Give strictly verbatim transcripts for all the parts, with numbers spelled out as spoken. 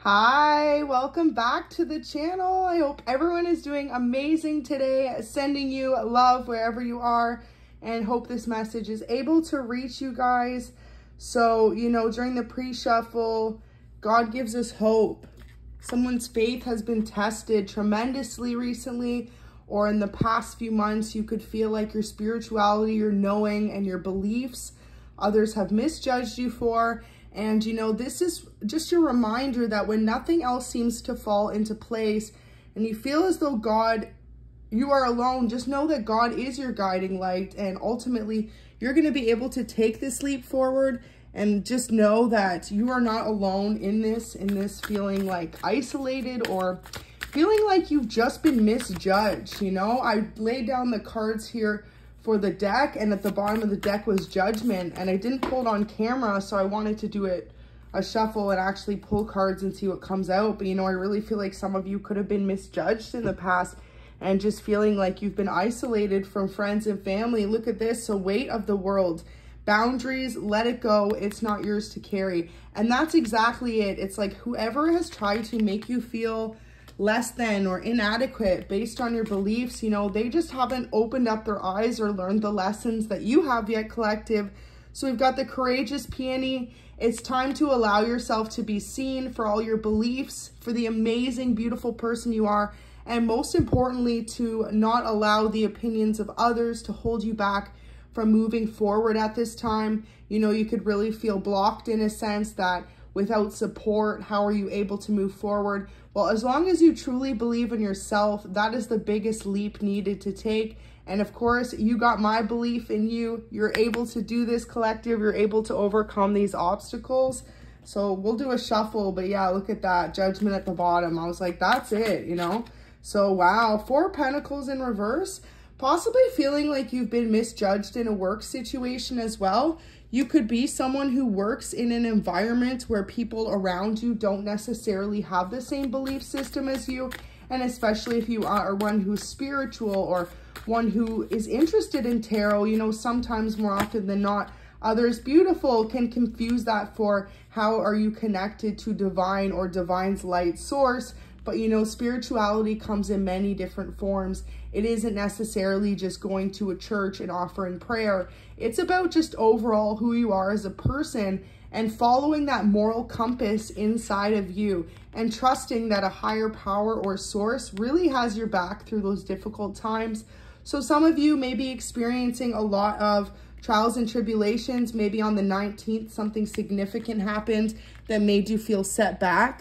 Hi, welcome back to the channel. I hope everyone is doing amazing today. Sending you love wherever you are, and hope this message is able to reach you guys. So, you know, during the pre-shuffle, God gives us hope. Someone's faith has been tested tremendously recently, or in the past few months, you could feel like your spirituality, your knowing, and your beliefs, others have misjudged you for. And, you know, this is just a reminder that when nothing else seems to fall into place and you feel as though God, you are alone, just know that God is your guiding light. And ultimately, you're going to be able to take this leap forward, and just know that you are not alone in this, in this feeling like isolated or feeling like you've just been misjudged. You know, I laid down the cards here for the deck, and at the bottom of the deck was Judgment, and I didn't pull it on camera, so I wanted to do it a shuffle and actually pull cards and see what comes out. But you know, I really feel like some of you could have been misjudged in the past and just feeling like you've been isolated from friends and family. Look at this. So weight of the world, boundaries, let it go. It's not yours to carry. And that's exactly it. It's like whoever has tried to make you feel less than or inadequate based on your beliefs, you know, they just haven't opened up their eyes or learned the lessons that you have yet, collective. So we've got the courageous peony. It's time to allow yourself to be seen for all your beliefs, for the amazing, beautiful person you are, and most importantly, to not allow the opinions of others to hold you back from moving forward at this time. You know, you could really feel blocked in a sense that without support, how are you able to move forward? Well, as long as you truly believe in yourself, that is the biggest leap needed to take. And of course, you got my belief in you. You're able to do this, collective. You're able to overcome these obstacles. So we'll do a shuffle, but yeah, look at that. Judgment at the bottom. I was like, that's it, you know? So wow, Four of Pentacles in reverse. Possibly feeling like you've been misjudged in a work situation as well. You could be someone who works in an environment where people around you don't necessarily have the same belief system as you. And especially if you are one who's spiritual or one who is interested in tarot, you know, sometimes more often than not, others beautiful can confuse that for how are you connected to divine or divine's light source. But, you know, spirituality comes in many different forms. It isn't necessarily just going to a church and offering prayer. It's about just overall who you are as a person and following that moral compass inside of you and trusting that a higher power or source really has your back through those difficult times. So some of you may be experiencing a lot of trials and tribulations. Maybe on the nineteenth, something significant happened that made you feel set back.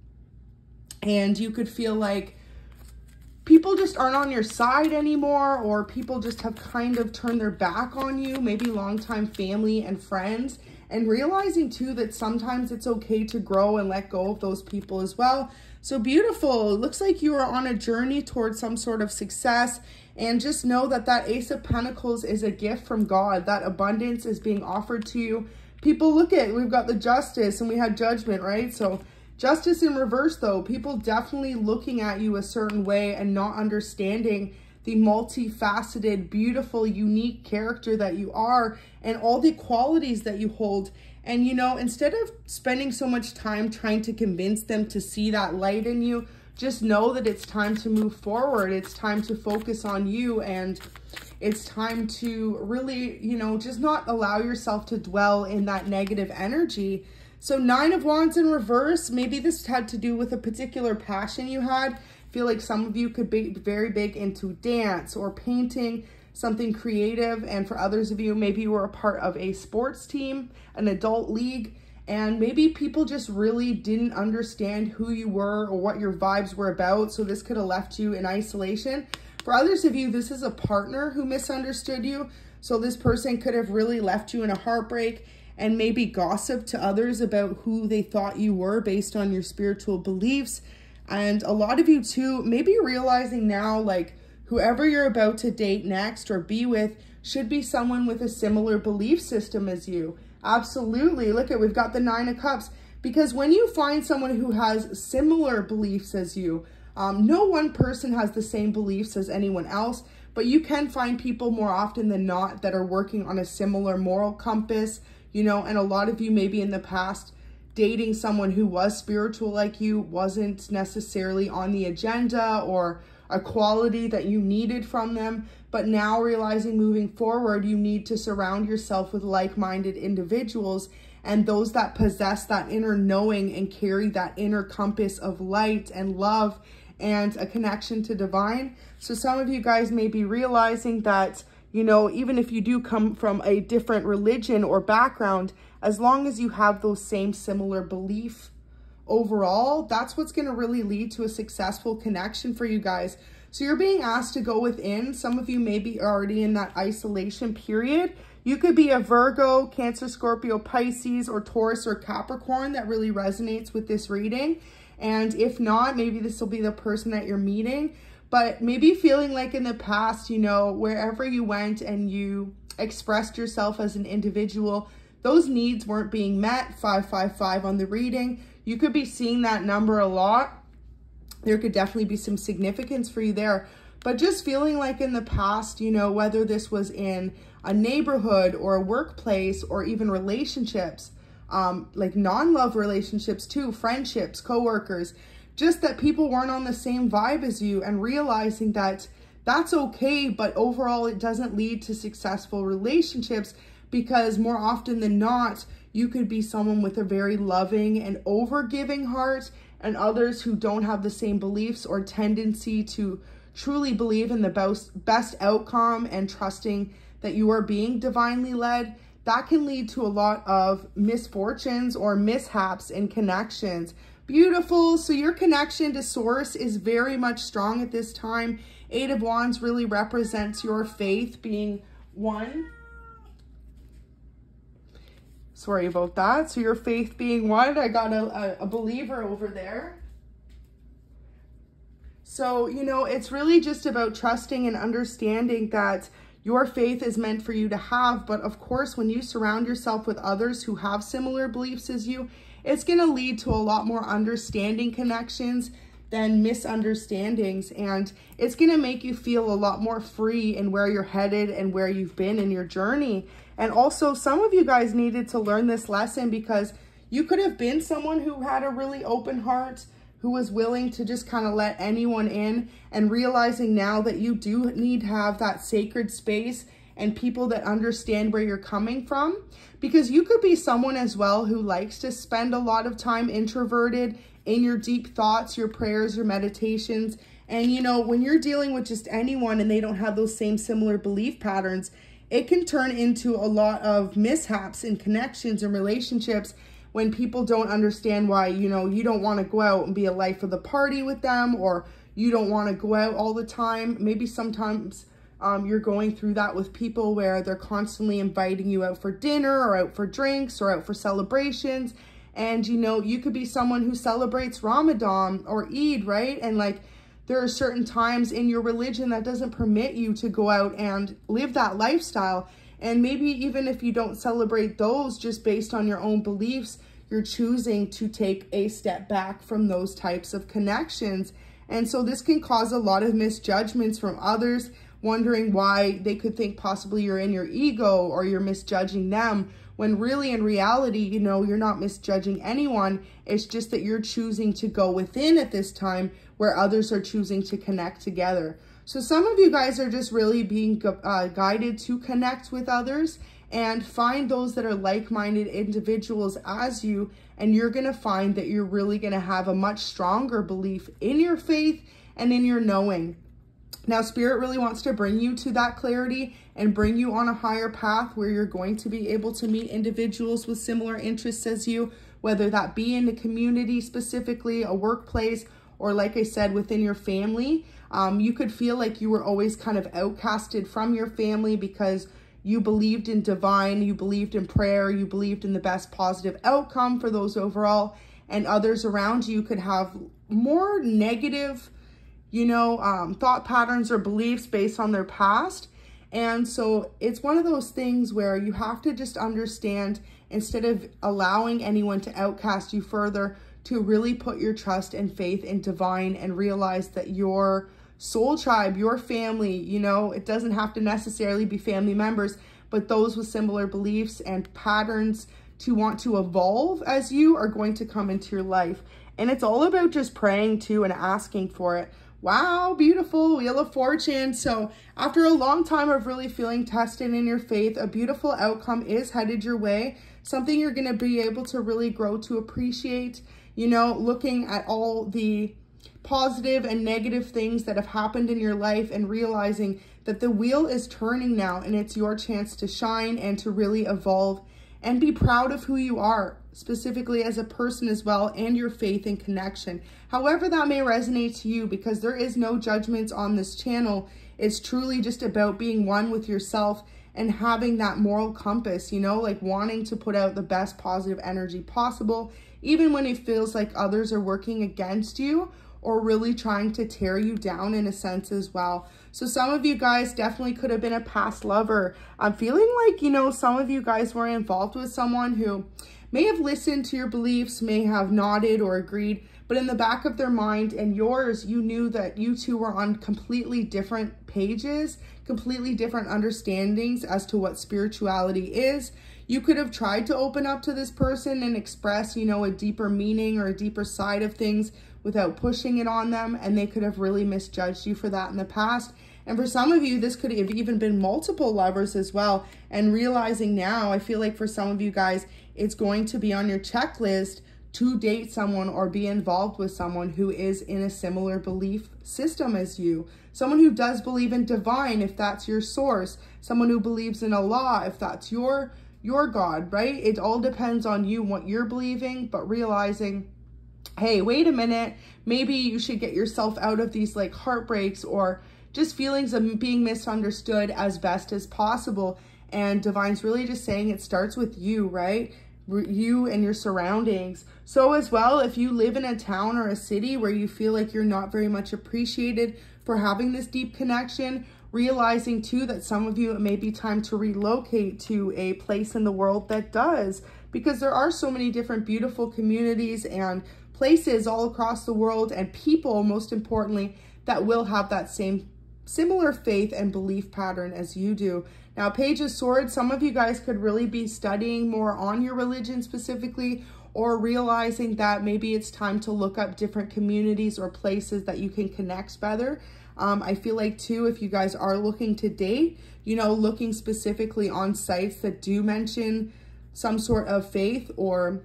And you could feel like people just aren't on your side anymore, or people just have kind of turned their back on you, maybe longtime family and friends, and realizing too that sometimes it's okay to grow and let go of those people as well. So beautiful. It looks like you are on a journey towards some sort of success, and just know that that Ace of Pentacles is a gift from God. That abundance is being offered to you. People look at, we've got the Justice and we had Judgment, right? So Justice in reverse though, people definitely looking at you a certain way and not understanding the multifaceted, beautiful, unique character that you are and all the qualities that you hold. And, you know, instead of spending so much time trying to convince them to see that light in you, just know that it's time to move forward. It's time to focus on you, and it's time to really, you know, just not allow yourself to dwell in that negative energy. So Nine of Wands in reverse, maybe this had to do with a particular passion you had. I feel like some of you could be very big into dance or painting, something creative. And for others of you, maybe you were a part of a sports team, an adult league, and maybe people just really didn't understand who you were or what your vibes were about. So this could have left you in isolation. For others of you, this is a partner who misunderstood you. So this person could have really left you in a heartbreak and maybe gossip to others about who they thought you were based on your spiritual beliefs. And a lot of you too, maybe realizing now, like, whoever you're about to date next or be with should be someone with a similar belief system as you. Absolutely. Look at, we've got the Nine of Cups. Because when you find someone who has similar beliefs as you, um, no one person has the same beliefs as anyone else, but you can find people more often than not that are working on a similar moral compass, you know, and a lot of you maybe in the past dating someone who was spiritual like you wasn't necessarily on the agenda or a quality that you needed from them. But now realizing moving forward, you need to surround yourself with like-minded individuals and those that possess that inner knowing and carry that inner compass of light and love and a connection to divine. So some of you guys may be realizing that, you know, even if you do come from a different religion or background, as long as you have those same similar belief overall, that's what's going to really lead to a successful connection for you guys. So you're being asked to go within. Some of you may be already in that isolation period. You could be a Virgo, Cancer, Scorpio, Pisces, or Taurus or Capricorn that really resonates with this reading. And if not, maybe this will be the person that you're meeting. But maybe feeling like in the past, you know, wherever you went and you expressed yourself as an individual, those needs weren't being met. five five five on the reading. You could be seeing that number a lot. There could definitely be some significance for you there. But just feeling like in the past, you know, whether this was in a neighborhood or a workplace or even relationships, um, like non-love relationships too, friendships, coworkers, just that people weren't on the same vibe as you, and realizing that that's okay, but overall it doesn't lead to successful relationships, because more often than not, you could be someone with a very loving and overgiving heart, and others who don't have the same beliefs or tendency to truly believe in the best, best outcome and trusting that you are being divinely led. That can lead to a lot of misfortunes or mishaps in connections. Beautiful. So your connection to Source is very much strong at this time. Eight of Wands really represents your faith being one. Sorry about that. So your faith being one. I got a, a, a believer over there. So, you know, it's really just about trusting and understanding that your faith is meant for you to have. But of course, when you surround yourself with others who have similar beliefs as you, it's going to lead to a lot more understanding connections than misunderstandings. And it's going to make you feel a lot more free in where you're headed and where you've been in your journey. And also, some of you guys needed to learn this lesson, because you could have been someone who had a really open heart, who was willing to just kind of let anyone in, and realizing now that you do need to have that sacred space and people that understand where you're coming from. Because you could be someone as well who likes to spend a lot of time introverted in your deep thoughts, your prayers, your meditations. And you know, when you're dealing with just anyone and they don't have those same similar belief patterns, it can turn into a lot of mishaps in connections and relationships when people don't understand why, you know, you don't want to go out and be a life of the party with them, or you don't want to go out all the time. Maybe sometimes um, you're going through that with people where they're constantly inviting you out for dinner or out for drinks or out for celebrations. And, you know, you could be someone who celebrates Ramadan or Eid, right? And like, there are certain times in your religion that doesn't permit you to go out and live that lifestyle. And maybe even if you don't celebrate those, just based on your own beliefs, you're choosing to take a step back from those types of connections. And so this can cause a lot of misjudgments from others, wondering why they could think possibly you're in your ego or you're misjudging them, when really in reality, you know, you're not misjudging anyone. It's just that you're choosing to go within at this time where others are choosing to connect together. So some of you guys are just really being uh, guided to connect with others and find those that are like-minded individuals as you, and you're going to find that you're really going to have a much stronger belief in your faith and in your knowing. Now, Spirit really wants to bring you to that clarity and bring you on a higher path where you're going to be able to meet individuals with similar interests as you, whether that be in the community specifically, a workplace, or like I said, within your family. Um, you could feel like you were always kind of outcasted from your family because you believed in divine, you believed in prayer, you believed in the best positive outcome for those overall, and others around you could have more negative, you know, um, thought patterns or beliefs based on their past. And so it's one of those things where you have to just understand, instead of allowing anyone to outcast you further, to really put your trust and faith in divine and realize that your soul tribe, your family, you know, it doesn't have to necessarily be family members, but those with similar beliefs and patterns to want to evolve as you are going to come into your life. And it's all about just praying too and asking for it. Wow, beautiful, Wheel of Fortune. So after a long time of really feeling tested in your faith, a beautiful outcome is headed your way. Something you're going to be able to really grow to appreciate, you know, looking at all the positive and negative things that have happened in your life and realizing that the wheel is turning now and it's your chance to shine and to really evolve and be proud of who you are, specifically as a person as well, and your faith and connection. However that may resonate to you, because there is no judgments on this channel. It's truly just about being one with yourself and having that moral compass, you know, like wanting to put out the best positive energy possible, even when it feels like others are working against you or really trying to tear you down in a sense as well. So some of you guys definitely could have been a past lover. I'm feeling like, you know, some of you guys were involved with someone who may have listened to your beliefs, may have nodded or agreed, but in the back of their mind and yours, you knew that you two were on completely different pages, completely different understandings as to what spirituality is. You could have tried to open up to this person and express, you know, a deeper meaning or a deeper side of things without pushing it on them, and they could have really misjudged you for that in the past. And for some of you, this could have even been multiple lovers as well. And realizing now, I feel like for some of you guys, it's going to be on your checklist to date someone or be involved with someone who is in a similar belief system as you. Someone who does believe in divine, if that's your source. Someone who believes in Allah, if that's your, your God, right? It all depends on you, what you're believing, but realizing, hey, wait a minute, maybe you should get yourself out of these like heartbreaks or just feelings of being misunderstood as best as possible. And Divine's really just saying it starts with you, right? You and your surroundings. So as well, if you live in a town or a city where you feel like you're not very much appreciated for having this deep connection, realizing too that some of you, it may be time to relocate to a place in the world that does, because there are so many different beautiful communities and places all across the world, and people, most importantly, that will have that same similar faith and belief pattern as you do. Now, Page of Swords, some of you guys could really be studying more on your religion specifically, or realizing that maybe it's time to look up different communities or places that you can connect better. Um, I feel like too, if you guys are looking to date, you know, looking specifically on sites that do mention some sort of faith, or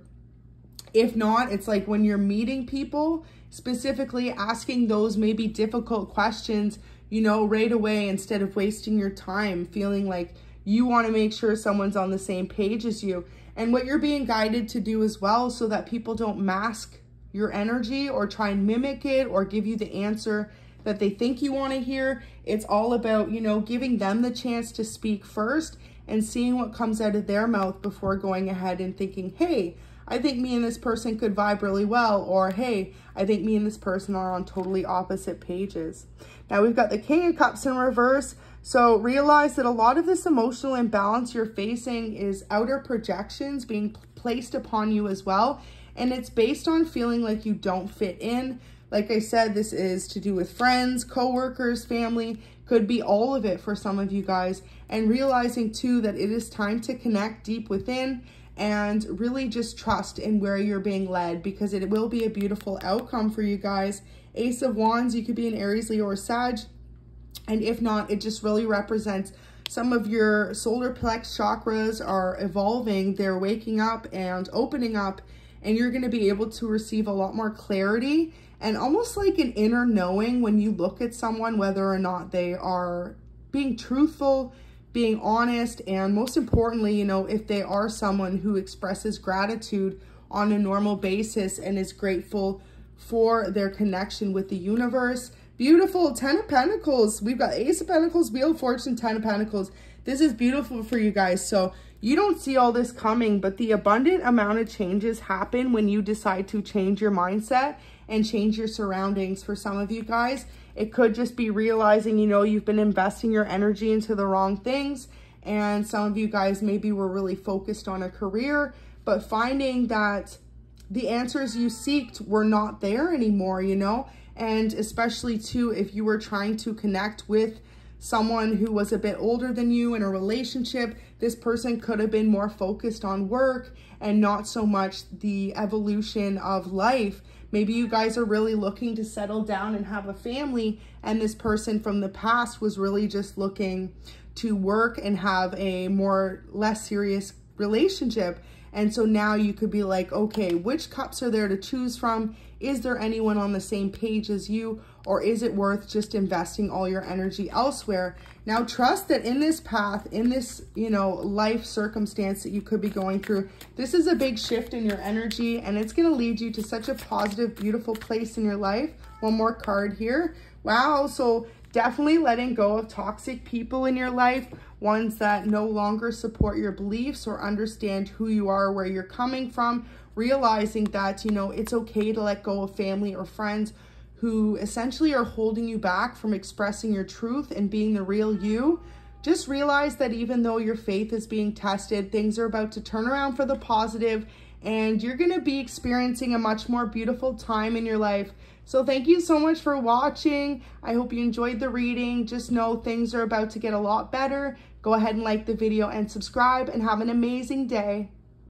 if not, it's like when you're meeting people, specifically asking those maybe difficult questions, you know, right away, instead of wasting your time feeling like you want to make sure someone's on the same page as you. And what you're being guided to do as well, so that people don't mask your energy or try and mimic it or give you the answer that they think you want to hear. It's all about, you know, giving them the chance to speak first and seeing what comes out of their mouth before going ahead and thinking, hey, I think me and this person could vibe really well, or hey, I think me and this person are on totally opposite pages. Now we've got the King of Cups in reverse. So realize that a lot of this emotional imbalance you're facing is outer projections being placed upon you as well. And it's based on feeling like you don't fit in. Like I said, this is to do with friends, co-workers, family, could be all of it for some of you guys. And realizing too that it is time to connect deep within and really just trust in where you're being led, because it will be a beautiful outcome for you guys. Ace of Wands, you could be an Aries, Leo, or Sag. And if not, it just really represents some of your solar plex chakras are evolving. They're waking up and opening up, and you're going to be able to receive a lot more clarity and almost like an inner knowing when you look at someone, whether or not they are being truthful, being honest, and most importantly, you know, if they are someone who expresses gratitude on a normal basis and is grateful for their connection with the universe. Beautiful. Ten of Pentacles. We've got Ace of Pentacles, Wheel of Fortune, Ten of Pentacles. This is beautiful for you guys. So you don't see all this coming, but the abundant amount of changes happen when you decide to change your mindset and change your surroundings. For some of you guys, it could just be realizing, you know, you've been investing your energy into the wrong things. And some of you guys maybe were really focused on a career, but finding that the answers you seeked were not there anymore, you know? And especially too, if you were trying to connect with someone who was a bit older than you in a relationship, this person could have been more focused on work and not so much the evolution of life. Maybe you guys are really looking to settle down and have a family, and this person from the past was really just looking to work and have a more less serious relationship. And so now you could be like, okay, which cups are there to choose from? Is there anyone on the same page as you, or is it worth just investing all your energy elsewhere? Now trust that in this path, in this, you know, life circumstance that you could be going through, this is a big shift in your energy, and it's going to lead you to such a positive, beautiful place in your life. One more card here. Wow. So definitely letting go of toxic people in your life, ones that no longer support your beliefs or understand who you are, where you're coming from, realizing that, you know, it's okay to let go of family or friends who essentially are holding you back from expressing your truth and being the real you. Just realize that even though your faith is being tested, things are about to turn around for the positive, and you're going to be experiencing a much more beautiful time in your life. So thank you so much for watching. I hope you enjoyed the reading. Just know things are about to get a lot better. Go ahead and like the video and subscribe, and have an amazing day.